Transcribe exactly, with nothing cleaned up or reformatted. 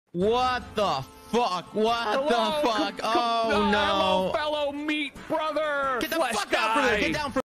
What the fuck? What Hello, the fuck? come, come, Oh uh, no. Hello, fellow meat brother. Get the Flesh fuck out from there. guy. Get down from